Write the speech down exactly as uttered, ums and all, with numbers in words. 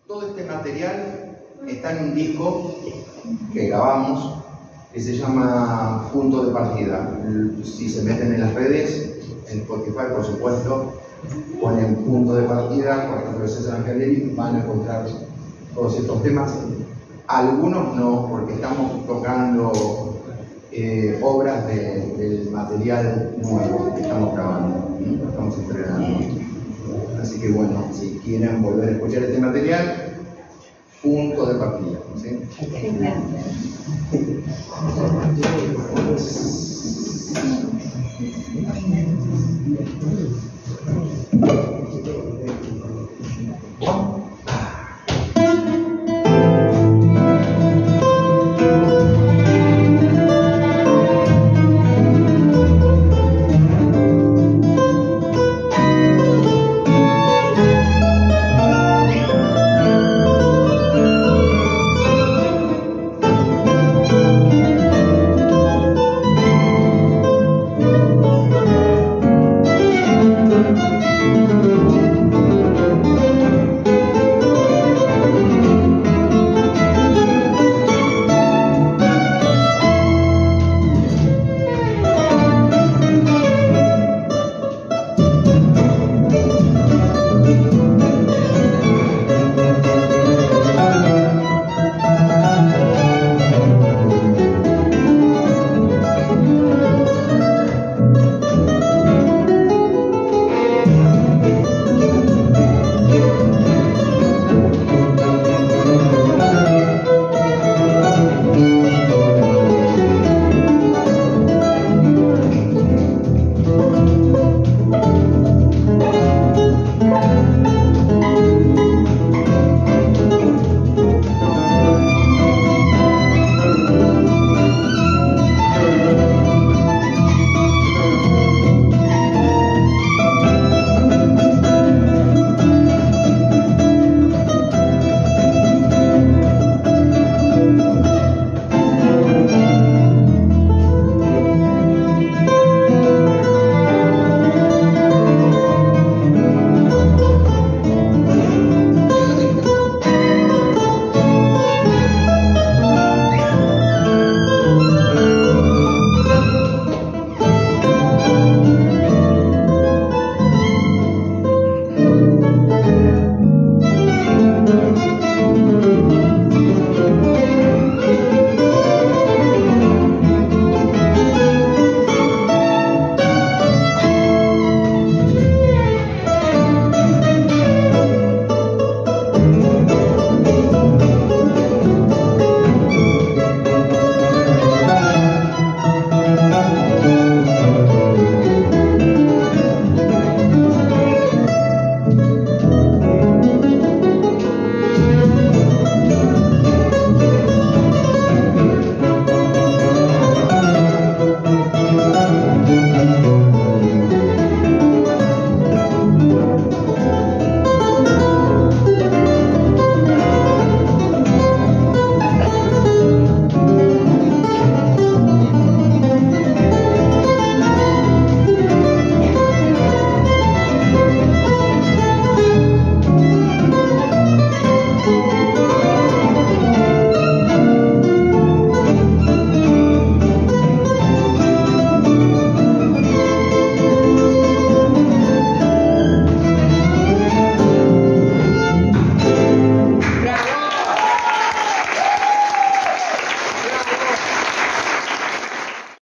todo este material está en un disco que grabamos que se llama Punto de Partida. Si se meten en las redes, en Spotify por supuesto, ponen Punto de Partida, por ejemplo César Angelelli, van a encontrar todos estos temas. Algunos no, porque estamos tocando eh, obras de, del material nuevo que estamos grabando, ¿sí? Lo estamos estrenando. Así que bueno, si quieren volver a escuchar este material, Punto de Partida, ¿sí? Sí.